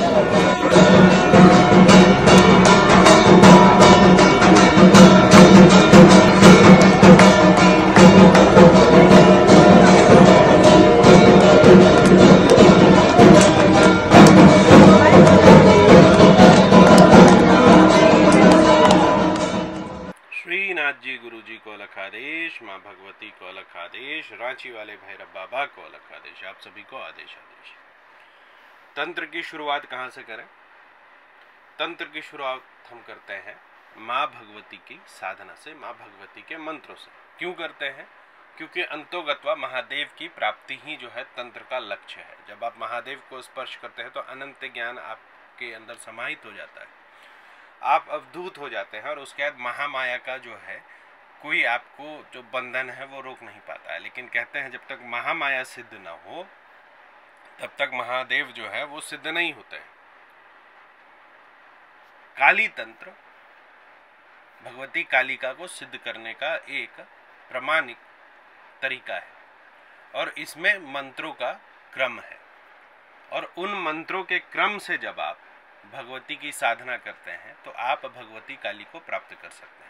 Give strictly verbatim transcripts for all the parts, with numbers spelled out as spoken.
माँ भगवती को अलग आदेश, रांची वाले भैरव बाबा को अलग आदेश, आप सभी को आदेश आदेश। तंत्र की शुरुआत कहाँ से करें? तंत्र की शुरुआत हम करते हैं माँ भगवती की साधना से, माँ भगवती के मंत्रों से। क्यों करते हैं? क्योंकि अंतोगत्वा महादेव की प्राप्ति ही जो है तंत्र का लक्ष्य है। जब आप महादेव को स्पर्श करते हैं तो अनंत ज्ञान आपके अंदर समाहित हो जाता है, आप अवधूत हो जाते हैं, और उसके बाद महामाया का जो है कोई आपको जो बंधन है वो रोक नहीं पाता है। लेकिन कहते हैं जब तक महामाया सिद्ध न हो तब तक महादेव जो है वो सिद्ध नहीं होते हैं। काली तंत्र भगवती कालिका को सिद्ध करने का एक प्रमाणिक तरीका है, और इसमें मंत्रों का क्रम है, और उन मंत्रों के क्रम से जब आप भगवती की साधना करते हैं तो आप भगवती काली को प्राप्त कर सकते हैं।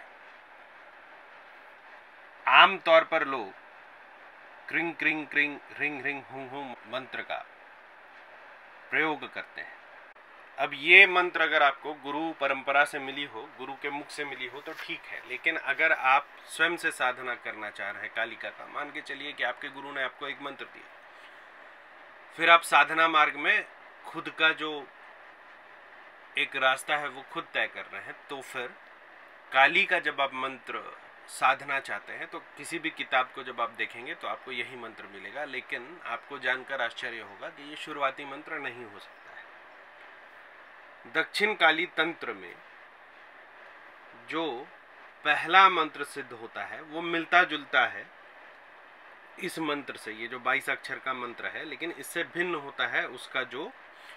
आम तौर पर लोग क्रिंग क्रिंग क्रिंग रिंग रिंग हुं हुं मंत्र का प्रयोग करते हैं। अब ये मंत्र अगर आपको गुरु परंपरा से मिली हो, गुरु के मुख से मिली हो तो ठीक है, लेकिन अगर आप स्वयं से साधना करना चाह रहे हैं कालिका का, मान के चलिए कि आपके गुरु ने आपको एक मंत्र दिया, फिर आप साधना मार्ग में खुद का जो एक रास्ता है वो खुद तय कर रहे हैं, तो फिर काली का जब आप मंत्र साधना चाहते हैं तो किसी भी किताब को जब आप देखेंगे तो आपको यही मंत्र मिलेगा। लेकिन आपको जानकर आश्चर्य होगा कि ये शुरुआती मंत्र नहीं हो सकता है। दक्षिण काली तंत्र में जो पहला मंत्र सिद्ध होता है वो मिलता जुलता है इस मंत्र से। ये जो बाईस अक्षर का मंत्र है, लेकिन इससे भिन्न होता है उसका जो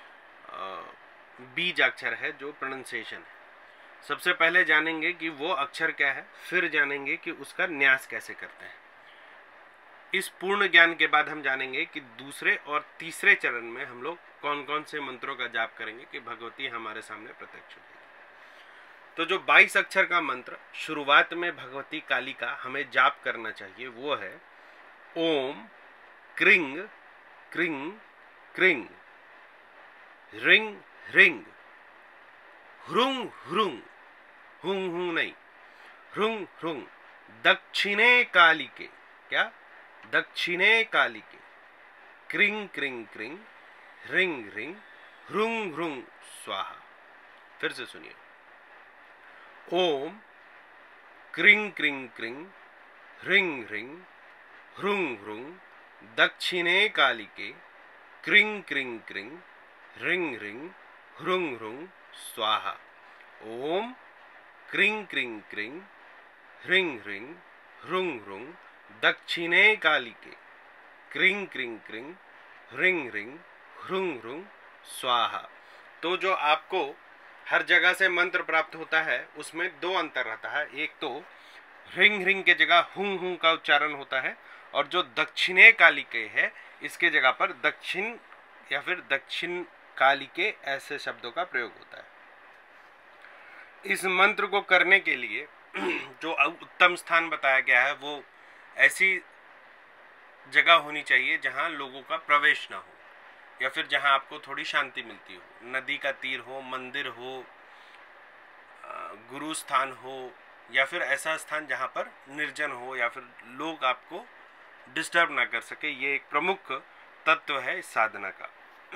बीज अक्षर है, जो प्रोनाउंसिएशन है। सबसे पहले जानेंगे कि वो अक्षर क्या है, फिर जानेंगे कि उसका न्यास कैसे करते हैं। इस पूर्ण ज्ञान के बाद हम जानेंगे कि दूसरे और तीसरे चरण में हम लोग कौन कौन से मंत्रों का जाप करेंगे कि भगवती हमारे सामने प्रत्यक्ष हो जाएगी। तो जो बाईस अक्षर का मंत्र शुरुआत में भगवती काली का हमें जाप करना चाहिए वो है ओम क्रिंग क्रिंग क्रिंग रिंग रिंग ह्रुंग ह्रुंग हुं हुं नहीं ह्रुंग ह्रुंग दक्षिणे काली के, क्या दक्षिणे काली के, क्रिंग क्रिंग क्रिंग रिंग रिंग ह्रुंग ह्रुंग स्वाहा। फिर से सुनिए, ओम क्रिंग क्रिंग क्रिंग रिंग रिंग ह्रुंग ह्रुंग दक्षिणे काली के, क्रिंग क्रिंग क्रिंग रिंग रिंग ह्रुंग ह्रुंग स्वाहा। ओम क्रिंग क्रिंग क्रिंग रिंग रिंग ह्रुंग ह्रुंग दक्षिणे काली के, क्रिंग क्रिंग क्रिंग रिंग रिंग ह्रुंग ह्रुंग स्वाहा। तो जो आपको हर जगह से मंत्र प्राप्त होता है उसमें दो अंतर रहता है। एक तो रिंग रिंग के जगह हुं हुं का उच्चारण होता है, और जो दक्षिणे काली के है इसके जगह पर दक्षिण या फिर दक्षिण काली के ऐसे शब्दों का प्रयोग होता है। इस मंत्र को करने के लिए जो उत्तम स्थान बताया गया है वो ऐसी जगह होनी चाहिए जहां लोगों का प्रवेश ना हो, या फिर जहां आपको थोड़ी शांति मिलती हो। नदी का तीर हो, मंदिर हो, गुरु स्थान हो, या फिर ऐसा स्थान जहां पर निर्जन हो या फिर लोग आपको डिस्टर्ब ना कर सके। ये एक प्रमुख तत्व है इस साधना का।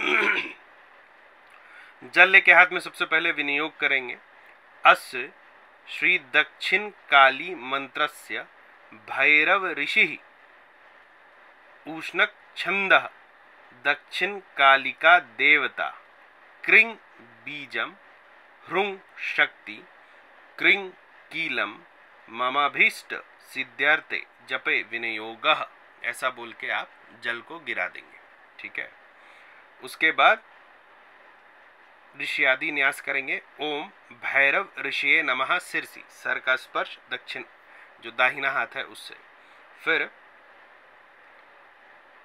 जल लेके हाथ में सबसे पहले विनियोग करेंगे। अस्य श्री दक्षिण काली मंत्रस्य भैरव ऋषि उष्णक छंदः दक्षिण कालिका देवता क्रिंग बीजम ह्रुंग शक्ति क्रिंग कीलम ममाभीष्ट सिद्ध्यर्थे जपे विनियोगः, ऐसा बोल के आप जल को गिरा देंगे। ठीक है। उसके बाद ऋषि आदि न्यास करेंगे। ओम भैरव ऋषिये नमः सिरसी, सर का स्पर्श दक्षिण जो दाहिना हाथ है उससे। फिर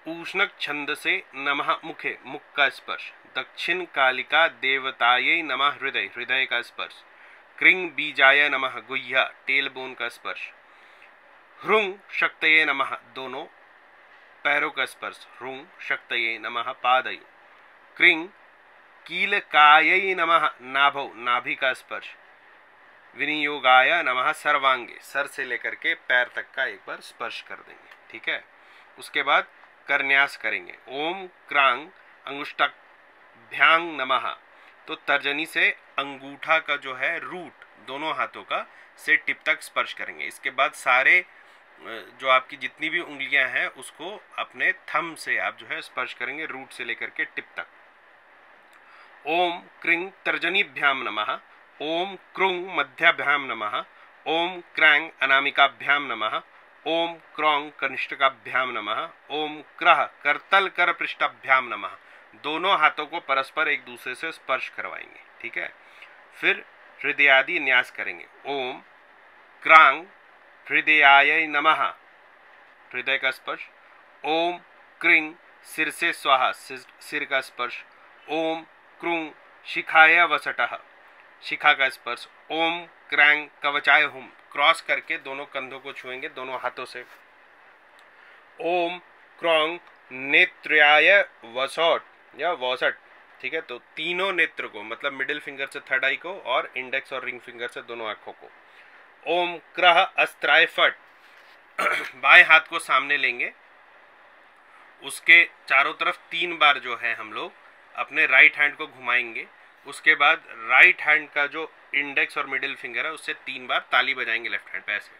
उष्णक छंद से नमः मुखे, मुख का स्पर्श। दक्षिण कालिका देवतायै नमः हृदय, हृदय का स्पर्श। क्रिंग बीजाय नमः गुह्या, टेल बोन का स्पर्श। ह्रुंग शक्तये नमः, दोनों पैरों का स्पर्श। ह्रुंग शक्तये नमः पादयो। क्रिंग कीलकायै नमः नाभौ, नाभि का स्पर्श। विनियोगाय नमः सर्वांगे, सर से लेकर के पैर तक का एक बार स्पर्श कर देंगे। ठीक है, उसके बाद करन्यास करेंगे। ओम क्रांग अंगुष्ठाभ्यांग नमः, तो तर्जनी से अंगूठा का जो है रूट दोनों हाथों का से टिप तक स्पर्श करेंगे। इसके बाद सारे जो आपकी जितनी भी उंगलियां हैं उसको अपने थंब से आप जो है स्पर्श करेंगे, रूट से लेकर के टिप तक। ओम क्रिंग तर्जनीभ्याम नमः। ओम क्रुंग मध्याभ्याम नमः। ओम क्रैंग अनामिकाभ्याम नमः। ओम क्रौंग कनिष्ठकाभ्याम नमः। ओम क्रह करतल कर पृष्ठाभ्याम नमः। दोनों हाथों को परस्पर एक दूसरे से स्पर्श करवाएंगे। ठीक है, फिर हृदयादि न्यास करेंगे। ओम क्रांग हृदयाय नमः, हृदय का स्पर्श। ओम क्रिंग सिर से स्वाहा, सिर का स्पर्श। ओम क्रुंग शिखाय वसटः, शिखा का स्पर्श। ओम क्रैंग कवचाय हुम, क्रॉस करके दोनों कंधों को छुएंगे दोनों हाथों से। ओम क्रौंग नेत्रयाय वसौट या वसट, ठीक है, तो तीनों नेत्र को मतलब मिडिल फिंगर से थर्ड आई को और इंडेक्स और रिंग फिंगर से दोनों आंखों को। ओम क्रह अस्त्राय फट, बाएं हाथ को सामने लेंगे, उसके चारों तरफ तीन बार जो है हम लोग अपने राइट हैंड को घुमाएंगे। उसके बाद राइट हैंड का जो इंडेक्स और मिडिल फिंगर है उससे तीन बार ताली बजाएंगे लेफ्ट हैंड पे ऐसे।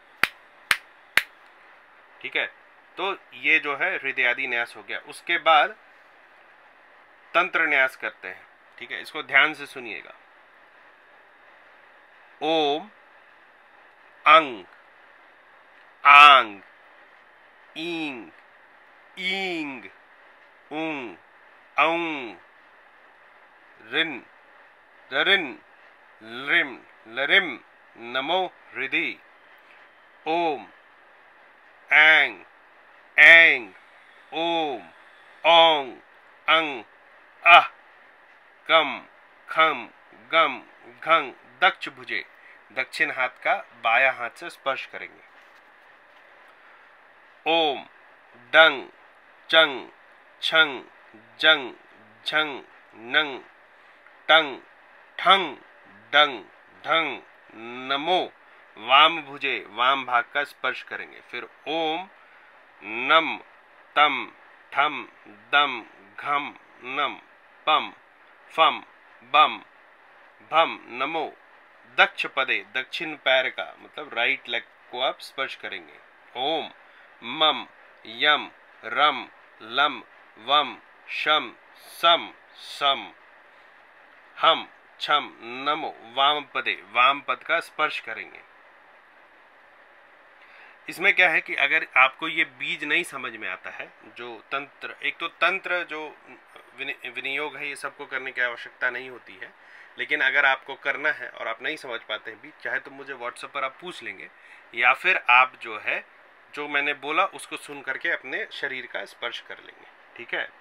ठीक है, तो ये जो है हृदयादि न्यास हो गया। उसके बाद तंत्र न्यास करते हैं। ठीक है, इसको ध्यान से सुनिएगा। ओम अंग आंग ईंग ईंग उंग औंग रिन ररिन लरिम लरिम नमो हृदय। ओम ऐंग ऐंग ओम औंग अंग अह कम खम गम घंग दक्ष भुजे, दक्षिण हाथ का बायां हाथ से स्पर्श करेंगे। ओम डंग चंग छंग जंग झंग नंग टंग ठंग डंग ढंग नमो वाम भुजे, वाम भाग का स्पर्श करेंगे। फिर ओम नम तम ठम दम घम नम पम फम बम भम नमो दक्ष पदे, दक्षिण पैर का मतलब राइट लेग को आप स्पर्श करेंगे। ओम मम यम रम लम वम शम सम सम हम छम नमो वाम पदे, वाम पद का स्पर्श करेंगे। इसमें क्या है कि अगर आपको ये बीज नहीं समझ में आता है, जो तंत्र, एक तो तंत्र जो विनियोग है ये सबको करने की आवश्यकता नहीं होती है, लेकिन अगर आपको करना है और आप नहीं समझ पाते हैं बीज, चाहे तो मुझे व्हाट्सएप पर आप पूछ लेंगे या फिर आप जो है जो मैंने बोला उसको सुन करके अपने शरीर का स्पर्श कर लेंगे। ठीक है,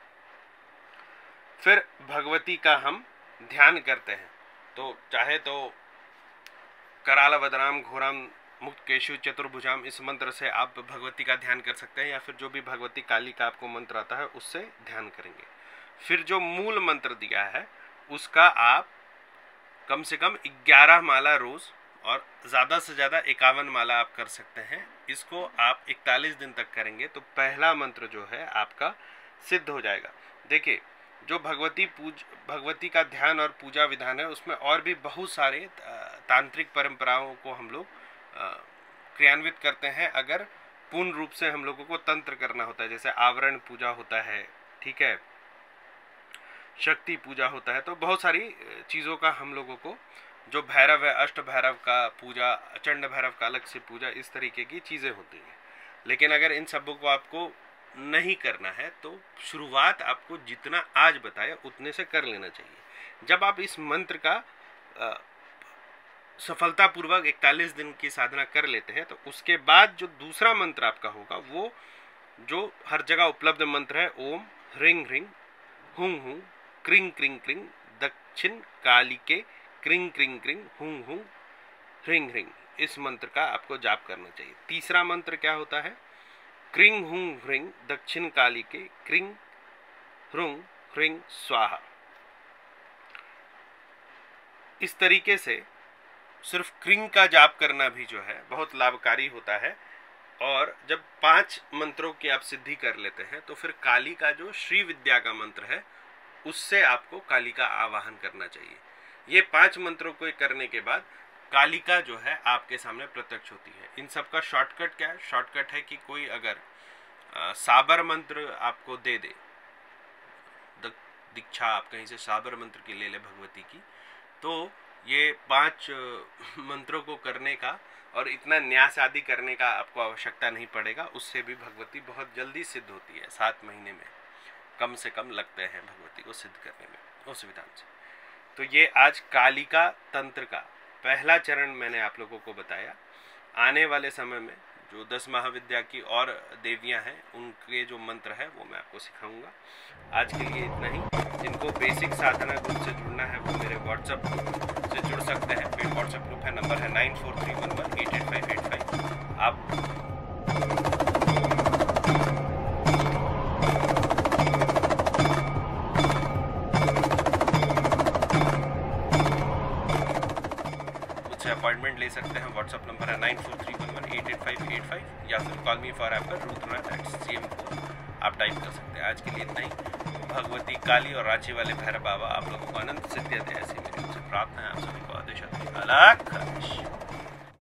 फिर भगवती का हम ध्यान करते हैं। तो चाहे तो कराल वदनाम घोराम मुक्त केशु चतुर्भुजाम, इस मंत्र से आप भगवती का ध्यान कर सकते हैं, या फिर जो भी भगवती काली का आपको मंत्र आता है उससे ध्यान करेंगे। फिर जो मूल मंत्र दिया है उसका आप कम से कम ग्यारह माला रोज और ज़्यादा से ज़्यादा इक्यावन माला आप कर सकते हैं। इसको आप इकतालीस दिन तक करेंगे तो पहला मंत्र जो है आपका सिद्ध हो जाएगा। देखिए, जो भगवती पूज भगवती का ध्यान और पूजा विधान है उसमें और भी बहुत सारे तांत्रिक परंपराओं को हम लोग क्रियान्वित करते हैं अगर पूर्ण रूप से हम लोगों को तंत्र करना होता है। जैसे आवरण पूजा होता है, ठीक है, शक्ति पूजा होता है, तो बहुत सारी चीज़ों का हम लोगों को, जो भैरव है अष्ट भैरव का पूजा, चंड भैरव का अलग से पूजा, इस तरीके की चीज़ें होती हैं। लेकिन अगर इन सबों को आपको नहीं करना है तो शुरुआत आपको जितना आज बताया उतने से कर लेना चाहिए। जब आप इस मंत्र का सफलतापूर्वक इकतालीस दिन की साधना कर लेते हैं तो उसके बाद जो दूसरा मंत्र आपका होगा वो जो हर जगह उपलब्ध मंत्र है ओम ह्रीं ह्रीं हुं हुं क्रिंग क्रिंग क्रिंग दक्षिण काली के क्रिंग क्रिंग क्रिंग हुं हुं ह्रीं ह्रीं, इस मंत्र का आपको जाप करना चाहिए। तीसरा मंत्र क्या होता है, क्रिंग हुं ह्रीं दक्षिण काली के क्रिंग ह्रूं ह्रीं स्वाहा। इस तरीके से सिर्फ क्रिंग का जाप करना भी जो है बहुत लाभकारी होता है। और जब पांच मंत्रों की आप सिद्धि कर लेते हैं तो फिर काली का जो श्री विद्या का मंत्र है उससे आपको काली का आवाहन करना चाहिए। ये पांच मंत्रों को करने के बाद कालिका जो है आपके सामने प्रत्यक्ष होती है। इन सब का शॉर्टकट क्या है, शॉर्टकट है कि कोई अगर आ, साबर मंत्र आपको दे दे, दीक्षा आप कहीं से साबर मंत्र की ले ले भगवती की, तो ये पांच मंत्रों को करने का और इतना न्यास आदि करने का आपको आवश्यकता नहीं पड़ेगा। उससे भी भगवती बहुत जल्दी सिद्ध होती है, सात महीने में कम से कम लगते हैं भगवती को सिद्ध करने में उस विधान से। तो ये आज कालिका तंत्र का पहला चरण मैंने आप लोगों को बताया। आने वाले समय में जो दस महाविद्या की और देवियां हैं उनके जो मंत्र है वो मैं आपको सिखाऊंगा। आज के लिए इतना ही। जिनको बेसिक साधना ग्रुप से जुड़ना है वो मेरे व्हाट्सएप से जुड़ सकते हैं। मेरा व्हाट्सएप ग्रुप है, नंबर है nine four three one one eight eight five eight five. आप अपॉइंटमेंट ले सकते हैं। व्हाट्सअप नंबर है nine four three one one eight eight five eight five या फिर कॉल मी फॉर ऐप पर Rudranath eight C M four आप type कर सकते हैं। आज के लिए इतना ही। भगवती काली और रांची वाले भैरव बाबा आप लोगों को अनंत सिद्धि दे, ऐसी मेरी उनसे प्रार्थना है। आप सभी को आदेश अलग